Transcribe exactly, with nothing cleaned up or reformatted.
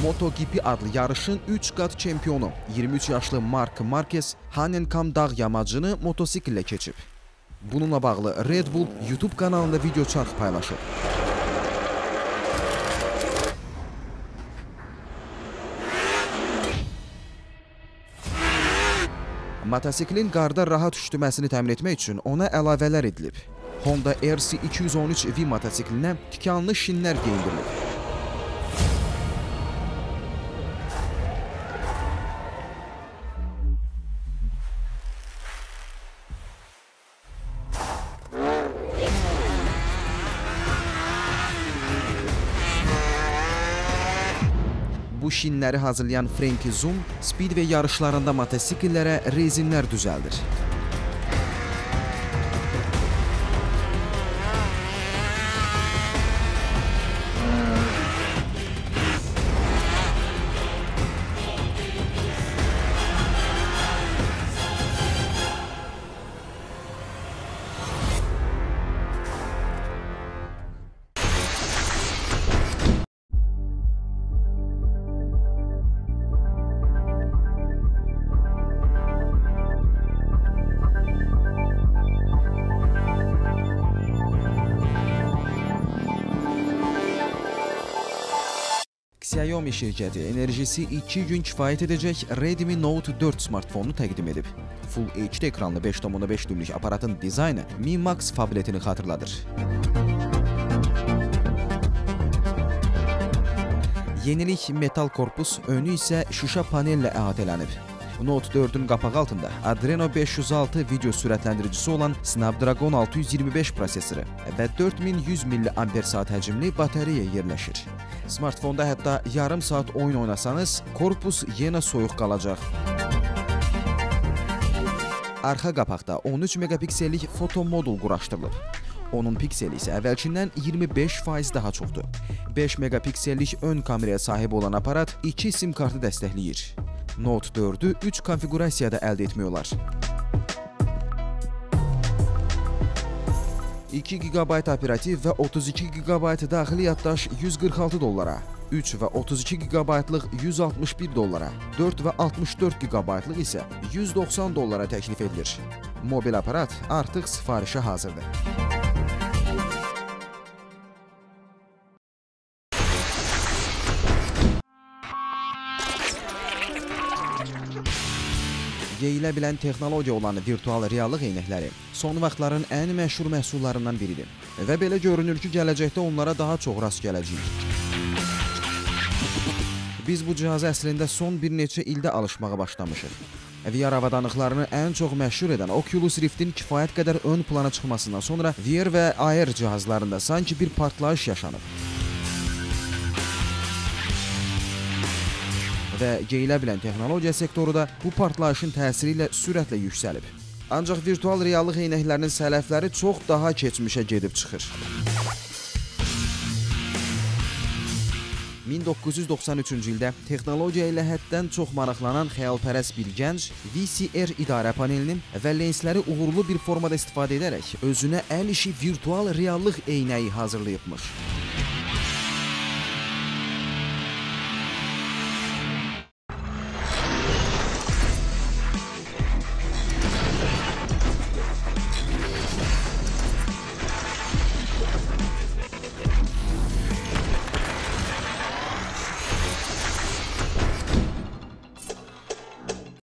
MotoGP adlı yarışın üç qat çempionu iyirmi üç yaşlı Marc Marquez Hanenkam dağ yamacını motosiklə keçib. Bununla bağlı Red Bull YouTube kanalında video çarx paylaşıb. Motosiklin qarda rahat üşütməsini təmin etmək üçün ona əlavələr edilib. Honda R C iki yüz on üç V motosiklinə tikanlı şinlər geyindirilib. Bu şinləri hazırlayan Frankie Zoom, Speedway yarışlarında motosikillərə rezinlər düzəldir. Xiaomi şirkəti enerjisi iki gün kifayət edəcək Redmi Note dörd smartfonunu təqdim edib. Full H D ekranlı beş nöqtə beş düymlük aparatın dizaynı Mi Max fabletini xatırladır. Yenilik metal korpus, önü isə şüşə panellə əhatələnib. Note dördün qapağı altında Adreno beş yüz altı video sürətləndiricisi olan Snapdragon altı yüz iyirmi beş prosesoru və dörd min yüz milliamper saat həcmli batareya yerləşir. Smartfonda hətta yarım saat oyun oynasanız, korpus yenə soyuq qalacaq. Arxa qapaqda on üç megapiksellik foto modul quraşdırılıb. Onun pikseli isə əvvəlkindən iyirmi beş faiz daha çoxdur. beş megapiksellik ön kameraya sahib olan aparat iki sim kartı dəstəkləyir. Note dördü üç konfigurasiyada əldə etmək olar. iki gigabayt operativ və otuz iki gigabayt daxili yaddaş yüz qırx altı dollara, üç və otuz iki gigabaytlıq yüz altmış bir dollara, dörd və altmış dörd gigabaytlıq isə yüz doxsan dollara təklif edilir. Mobil aparat artıq sifarişə hazırdır. Yeyilə bilən texnologiya olan virtual reallıq eynəkləri son vaxtların ən məşhur məhsullarından biridir və belə görünür ki, gələcəkdə onlara daha çox rast gələcəyik. Biz bu cihaza əslində son bir neçə ildə alışmağa başlamışıq. V R avadanlıqlarını ən çox məşhur edən Oculus Rift'in kifayət qədər ön plana çıxmasından sonra V R və A R cihazlarında sanki bir partlayış yaşanıb. Və yeyilə bilən texnologiya sektoru da bu partlayışın təsiri ilə sürətlə yüksəlib. Ancaq virtual reallıq eynəklərinin sələfləri çox daha keçmişə gedib çıxır. min doqquz yüz doxsan üçüncü ildə texnologiya ilə həddən çox maraqlanan xəyalpərəst bir gənc V C R idarə panelinin və lensləri uğurlu bir formada istifadə edərək özünə əl işi virtual reallıq eynəyi hazırlayıbmış.